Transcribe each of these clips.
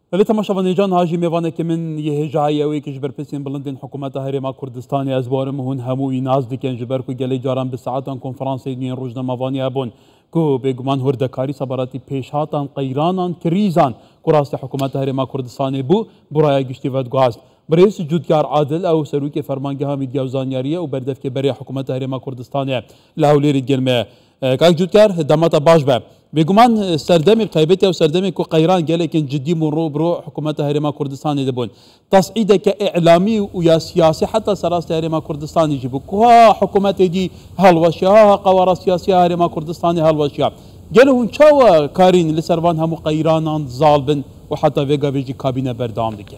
ولی تماشاوانیجان هاجی میوانه که من یه هجایی اوی که جبر پسین بلندین حکومت هرما کردستانی از بارم هون هموی ناز دیکن جبر کو گلی جاران به ساعتان کنفرانسی دین روزنامه‌وانی ابون کو بگمان هردکاری سباراتی پیشهاتان قیرانان کریزان کراست حکومت هرما کردستانی بو برای گشتی ودگاست برئیس جودکار عادل او سروک فرمانگاه میدیا وزانیاریه و بردف که برای حکومت هرما کردستانی لاولیر گلمه کاک جودکار دمات باش به بگمان سردمی قیبتی و سردمی کو قیران گله کن جدی مرو برو حکومت هرما کردستانی دبون تصعیده که اعلامی و یا سیاسی حتی سراست هرما کردستانی جبو کو حکومت دی هلوشیا قوارا سیاسی هرما کردستانی هلوشیا گله اون چاو کارین لسروان همو قیرانان ظالبن و حتی ویگا ویجی کابینه بردام دیگه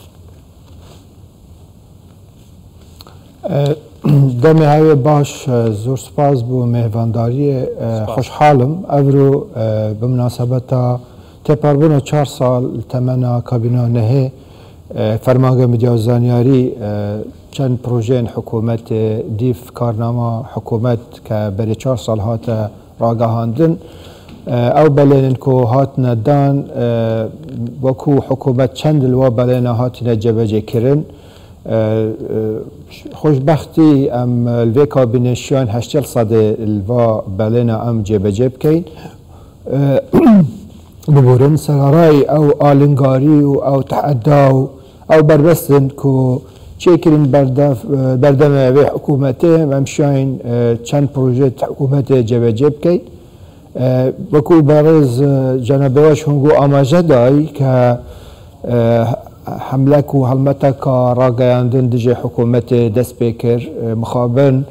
دمی های باش زور سپاس بو مهوانداری خوشحالم افرو بمناسبت تپربون 4 سال تمنا کابینه نهی فرمانگاه میدیا وزانیاری چند پروژه حکومت دیف کارنامه حکومت که برای 4 سال هات راگهاندن او بلین کو هات ندان وکو حکومت چند الوا بلین هات نجبجه کرن خوشبختی ام الوی کابینشیان 80 الوا بلینا ام جبجه بکین ببورن سرارای او آلنگاری و او تحدا او بربستن کو چیکرین بردم وی حکومته ممشاین چند پروژه حکومت جبجه بکین وکو بارز جنابواش هنگو آماجه دای که حملك وهلمتك راقياندن دجي حكومتي دست بكر مخابن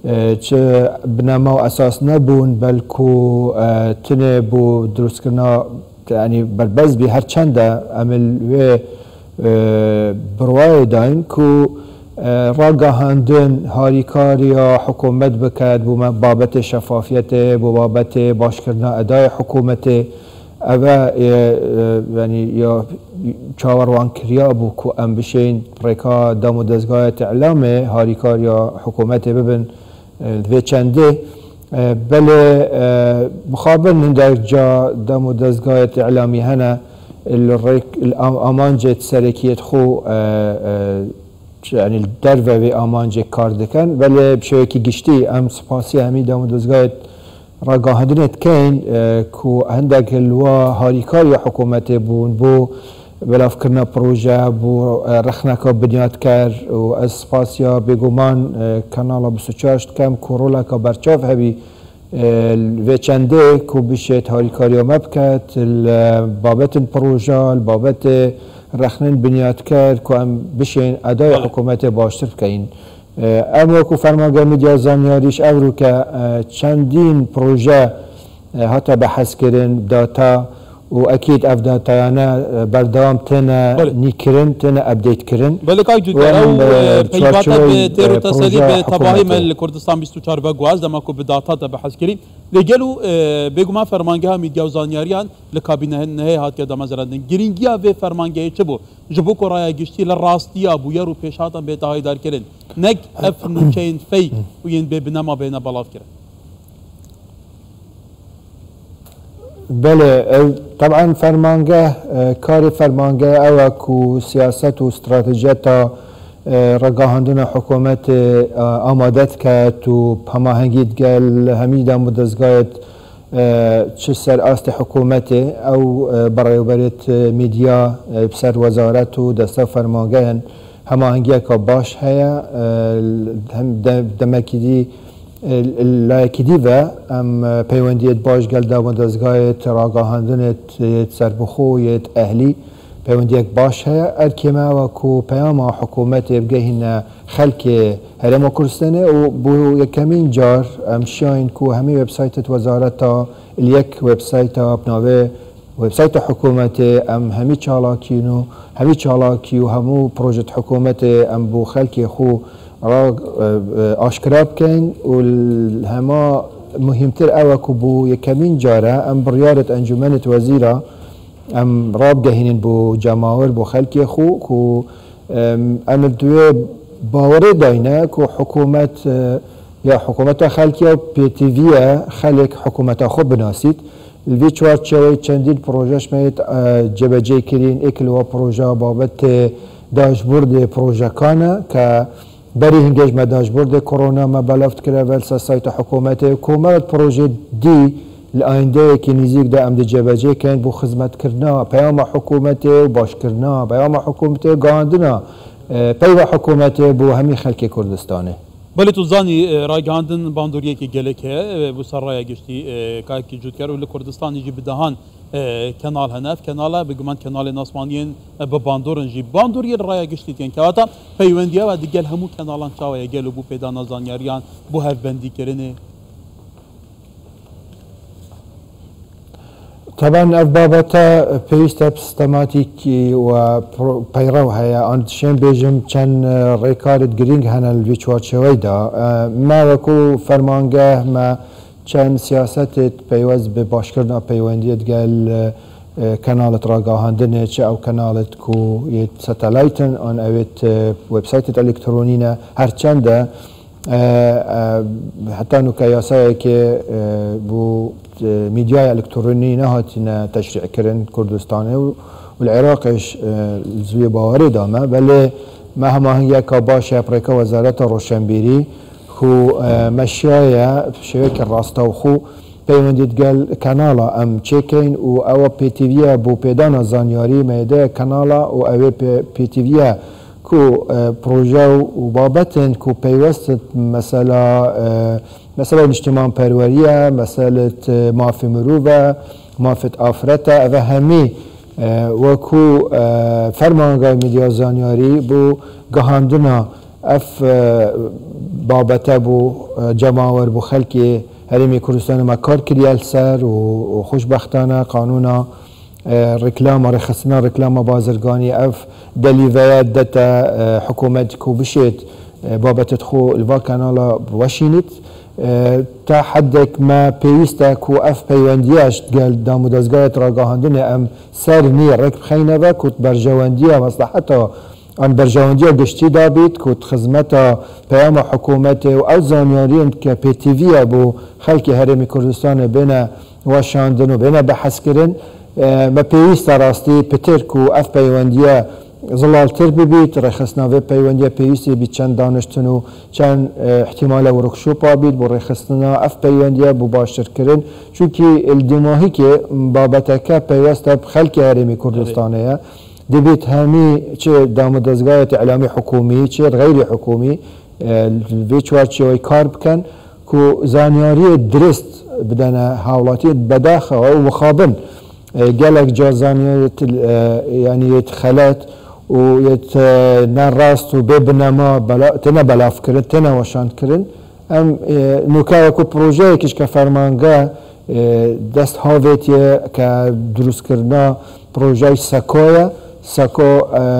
بنما اساس نبون بلكو تنبو دروس كرنا يعني بربز بي هر چند عمل و برواي داين كو راقياندن هاريكاريا حكومت بكاد بو بابت شفافيته بو بابت باشكرنا اداء حكومتي اوه یعنی یا چاوروان کریا بو کو ام بشین پریکا دام و دزگاه اعلامه هاریکار یا حکومت ببن و چنده بله مخابر در جا دام و دزگاه اعلامی هنه آمانجه سرکیت خو یعنی در و آمانجه کار دکن بله بشوی که گشتی ام سپاسی همی دام و دزگاه راگاهندنت کین کو هندک الوا هاریکاری حکومت بون بو بلاف کرنا پروژه بو رخنکا بنیاد کرد و از سپاسیا بگومان کانالا 24 کم کورولا کا برچاف هبی و چنده کو بشت هاریکاری مبکت بابت پروژه بابت رخنن بنیاد کرد کو ام بشین ادای حکومت باشتر کین اما کو فرمانگاه میدیا وزانیاریش اورو که چندین پروژه حتی بحث کردن داتا و اكيد اف داتایانه بردام تنه نیکرن تنه ابدیت کرن بله که جدا او پیوات به تیرو تسلی به تباهی مل کردستان 24 و گواز دما کو به داتا تا بحث کردیم لگلو بگو ما فرمانگاه میدیا وزانیاریان لکابینه نه هات که دما زرندن گرینگیا و فرمانگاه چه بو جبو کو رای گشتی لراستیا بو یارو پیشاتن به تاهی دار کردن نک اف نوچین فیک و ین به بنما بین بلاف کردن بله طبعا فرمانگاه کار فرمانگاه او کو سیاست و استراتژیت رگاهاندن حکومت آمادت که تو پماهنگید گل همیدا مدزگایت چه سر آست حکومت او برای برایت میدیا بسر وزارت و دسته فرمانگاه هماهنگی که باش هیا دمکیدی لایکیدی و ام پیوندیت باش گل داوند دزگاه راگاهاندنت سربخویت اهلی پیوندیت باش هیا ارکیما و کو پیام حکومت بگهین خلک هرما کردستانه و بو یکمین جار ام شاین کو همی وبسایت وزارت یک وبسایت بناوه وبسایت حکومت ام همی چالاکینو همی چالاکی و همو پروژه حکومت ام بو خلک خو را آشکار بکن و هما مهمتر اوه که بو یکمین جاره ام بریارت انجمنت وزیره ام راب گهینن بو جماور بو خلکی خو که ام دوی باوره داینه که حکومت یا حکومت خلکی و پی تی وی خلک حکومت خو بناسید الوی چوارچوی چندین پروژهش میت جبجه کرین اکل و پروژه بابت داشبورد پروژه کانه که بری هنگیج ما داشبورد کرونا ما بلافت کرده ولسا سایت حکومت پروژه دی لآینده که نزیک ده ام ده جبجه کن بو خدمت کرنا پیام حکومت باش کرنا پیام حکومت گاندنا پیو حکومت بو همی خلق کردستانه بله تو زانی راگاندن باندوریه که گلک ہے بو سر رای گشتی که کی جود کرد و کردستان جی بدهان کنال هنف کنالا بگمان کنال ناسمانیین به باندورن جی باندوریه رای گشتی تین که واتا پیوندیه و دیگل همو کنالان چاوه گلو بو پیدا نزانیاریان بو هف بندی کرنه طبعا اف بابتا پیستا سیستماتیکی و پیرو هیا آن شن بیجم چند ریکارد گرینگ هنه الوی چوارچوی دا ما وکو فرمانگه ما چند سیاست پیوز به باشکرنا پیوندیت گل کنالت راگاهاندنه چه او کنالت کو یه ستالایتن آن اویت ویبسایت الکترونینه هر چنده حتی نکیاسایی که بو میدیای الکترونی نهاتینا تشریع کردن کردستانه والعراقش زوی باوری دامه ولی ما هماهنگی که باشه پریکا وزارت روشنبیری خو مشیای شوک راستا و خو پیوندید گل کانالا ام چکین و او پی تی وی بو پیدان زانیاری میده کانالا و او پی تی وی کو پروژه و بابتن کو پیوست مثلا اجتماع پروریه مثلا مافی مروه مافی آفرته و همی وکو فرمانگاه میدیا زانیاری بو گهاندنا اف بابته بو جماور بو خلکی هرمی کردستان ما کار کریال سر و خوشبختانه قانونا رکلام رخصنا رکلام بازرگانی اف دلیویت دتا حکومت کو بشید بابت خو الوا کانالا وشینید تا حدك ما بيستا كو اف بيواندياش قال دامو دزغايت راقاهندن ام سر ني ركب خينبا كوت برجوانديا مصلحتها ان برجوانديا قشتي دابيت كوت خزمتا بيام حكومته او زانيارين كبي تي في ابو خلقي هرمي كردستان بين واشاندن و بين بحث كرن ما بيستا راستي بتر كو اف بيوانديا زلالتر ببیت رخصنا و پیوندی پیوستی بی چند دانشتن و چند احتمال ورکشوپا بید بو رخصنا اف پیوندی بو باشتر کرن چونکی الدماهی که بابتکه پیوسته خلق هرمی کردستانه دبیت همی چه دامدازگاه اعلامی حکومی چه غیر حکومی وی چوارچوی کار بکن که زانیاری درست بدن حوالاتی بداخه و مخابن گلک جا زانیاریت یعنی یتخلت و یت نراست و ببنما تنا بلاف کرد تنا وشاند کرد ام نوکا کو پروژه کش که فرمانگاه دست هاویتیه که درست کردن پروژه سکویا سکو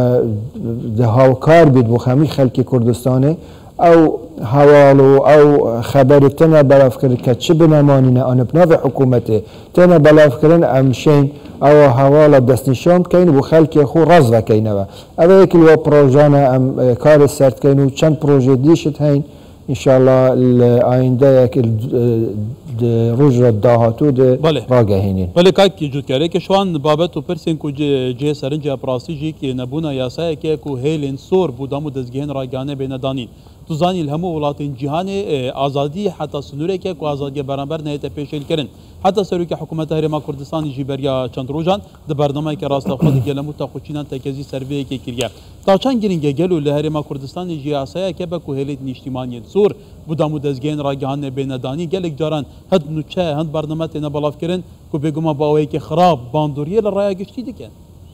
ده هاوکار بید بو خمی خلکی کردستانه او حوالو او خبر تنا بلاف کرد که چه بنمانینه آن بناو حکومته تنا بلاف کردن امشین او حوالا دست نشان کین بو خلکی خو راز و کینه و او یکی لو پروژانه ام کار سرد کین و چند پروژه دیشت هین انشاءالله آینده یک روز را داهاتو ده راگه هینین بله که جود کرده که شوان بابت و پرسین که جه سرنج اپراسی جی که نبونا یاسای که هیلین سور بودامو دزگهن راگانه بین دانین تو زانی الهمو ولاتین جهان آزادی حتی سنوره که آزادی برانبر نهیت پیشل کرن حتی سروی که حکومت هرما کردستان جیبریا چند روزان ده برنامه که راست خود گلمو تا خوچینان تکزی سروی که کریه تا چند گرینگه گلو لهرما کردستان جیاسای که با کوهلیت نیشتیمانی سور بودامو دزگهن راگانه بین دانی گلک جاران هد نوچه هند برنامه تینا بلاف کرن که بگوما باوی که خراب باندوریه لرای گشتی دکن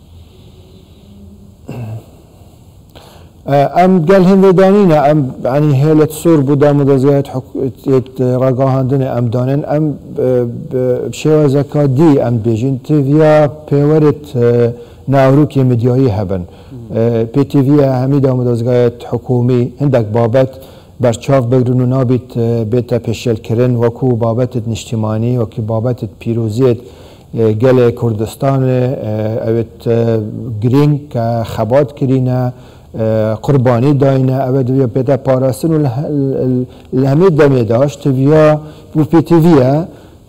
ام قال هند دانينا ام يعني هيلة سور بودا مدزغايت راقاهاندن ام دانن ام بشيوه زكا دي ام بيجين تيفيا بيورت ناوروكي مدياهي هبن بي تيفيا هميدا مدزغايت حكومي هندك بابت برچاف بگرون و نابید بیتا پیشل کرن وکو بابت نشتیمانی وکو بابت پیروزیت گل کردستان اوید گرینگ که خبات کرینه قربانی داینه اوید ویا پیتا پاراستن و الهمی دمی داشت ویا بو پی تیویه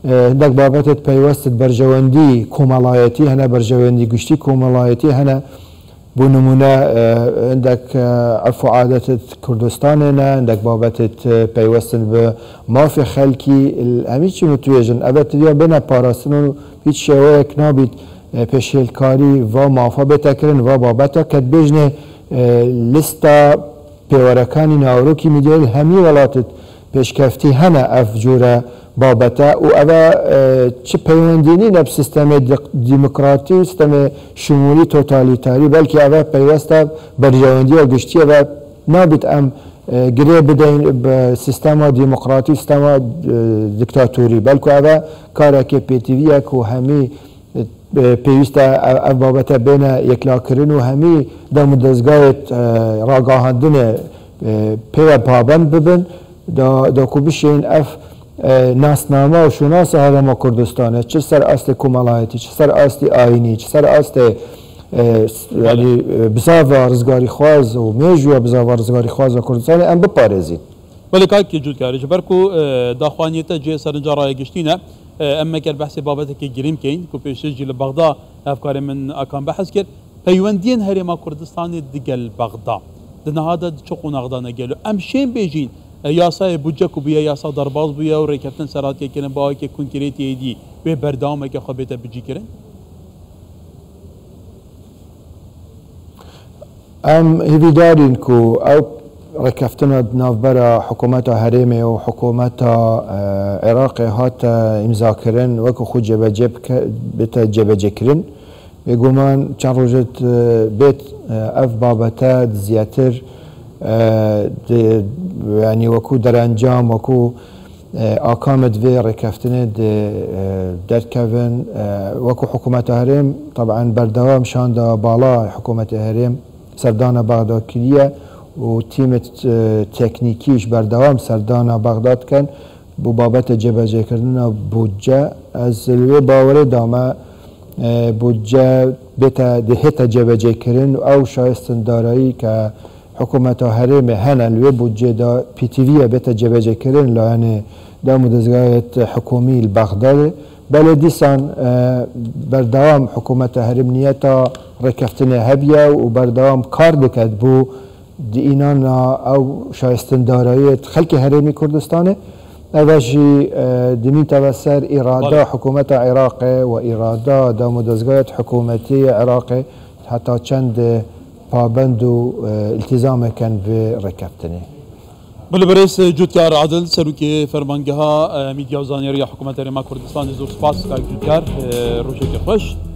هندك بابتت پیوست برجواندی کومالایتی هنه برجواندی گشتی کومالایتی هنه بونمونه عندك عرف عادة كردستان هنا عندك بابتت پیوستن به مافی خلکی همیچ چی متوجن ابد اليوم بنا باراستن هیچ شویک نابید پیشیلکاری و مافا بتکرن و بابتا کد بجنه لستا پیورکانی ناوروکی میدیل همی ولاتت پیشکفتی هنه افجوره بابتا و اوه چه پیوندینی نب سیستم دموکراتی و سیستم شمولی توتالیتاری بلکه اوه پیوسته برجواندی و گشتی و نابید ام گره بدین به سیستم دموکراتی سیستم دیکتاتوری بلکه اوه کاره که پیتیوی که همی پیوسته بابتا بین یکلا کرن و همی دا مدزگاه راگاهاندن پیو پابند ببن دا کوبشین اف ناسنامه و شناس هرم کردستانه چه سر اصل کومالایتی چه سر اصل آینی چه سر اصل یعنی بزاو رزگاری خواز و میجو بزاو رزگاری خواز و کردستانه ام بپارزید ولی که کی جود کاری جبرکو داخوانیت جه سرنجا رای گشتینه اما که بحث بابت که گریم کین کو پیش جیل بغداد افکار من اکان بحث کرد پیوندین هرم کردستان دیگل بغداد دنهاده چقون اقدانه گلو ام شین بیجین یاسای بودجه کو بیا یاسا درباز بیا و ریکفتن سرات کنه با که کنکریتی دی و بردام که خبیت بجی کرن ام هیوی دارین کو او رکفتن نافبرا حکومت هرمه و حکومت عراق هات امضا کرن وکو خود جبجه کرن بگومان چند روزت بیت اف بابتا زیاتر يعني وكو درانجام وكو اقامت في ركفتنه دركفن وكو حكومة هرم طبعا بردوام شان دا بالا حكومة هرم سردان بغداد كلية وتيم تكنيكيش بردوام سردان بغداد كان ببابت جبجه كردن بودجه از الوی باوری دامه بودجه بتا دهتا جبجه كردن او شایستن دارایی که حکومت هرم هن الوی بودجه دا پی تی وی بتا جبجه کرن لانه دا مدزگایت حکومی بغداد بله دیسان بردوام حکومت هرم نیتا رکفتن هبیه و بردوام کار بکد بو دی اینان او شایستن دارایت خلق هرمی کردستانه اوشی دمین توسر اراده حکومت عراق و اراده دا مدزگایت حکومتی عراق حتی چند پابند و التزام کن به رکبتنه. بله برئیس جودکار عادل سروکی فرمانگاه میدیا و زانیاری حکومت هرم کردستان زور سپاس که جودکار روشی خوش.